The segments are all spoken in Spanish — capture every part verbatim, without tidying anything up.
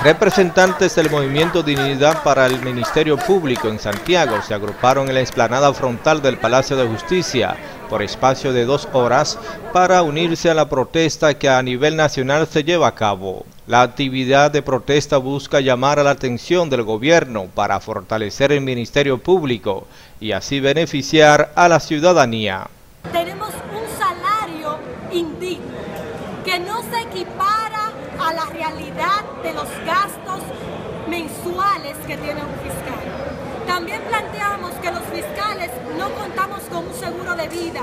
Representantes del Movimiento Dignidad para el Ministerio Público en Santiago se agruparon en la explanada frontal del Palacio de Justicia por espacio de dos horas para unirse a la protesta que a nivel nacional se lleva a cabo. La actividad de protesta busca llamar a la atención del gobierno para fortalecer el Ministerio Público y así beneficiar a la ciudadanía. Tenemos un salario indigno que no se equipara a la realidad de los gastos mensuales que tiene un fiscal. También planteamos que los fiscales no contamos con un seguro de vida,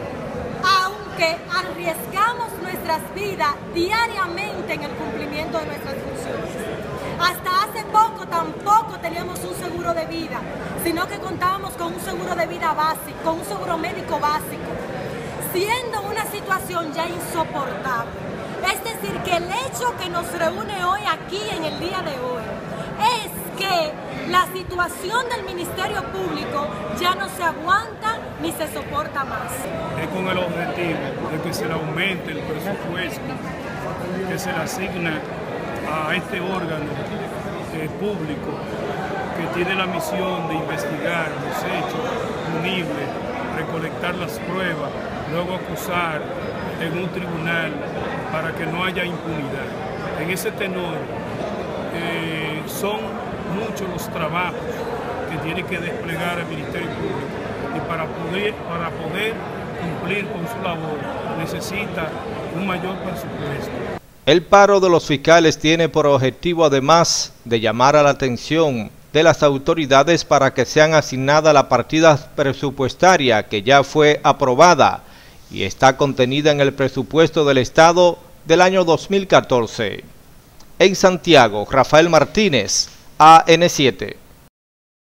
aunque arriesgamos nuestras vidas diariamente en el cumplimiento de nuestras funciones. Hasta hace poco tampoco teníamos un seguro de vida, sino que contábamos con un seguro de vida básico, con un seguro médico básico, siendo una situación ya insoportable. Es decir, que el hecho que nos reúne hoy aquí en el día de hoy es que la situación del Ministerio Público ya no se aguanta ni se soporta más. Es con el objetivo de que se le aumente el presupuesto que se le asigna a este órgano eh, público que tiene la misión de investigar los hechos punibles, recolectar las pruebas, luego acusar en un tribunal para que no haya impunidad. En ese tenor eh, son muchos los trabajos que tiene que desplegar el Ministerio Público y para poder, para poder cumplir con su labor necesita un mayor presupuesto. El paro de los fiscales tiene por objetivo, además de llamar a la atención de las autoridades para que sean asignadas la partida presupuestaria que ya fue aprobada y está contenida en el presupuesto del Estado del año dos mil catorce. En Santiago, Rafael Martínez, A N siete.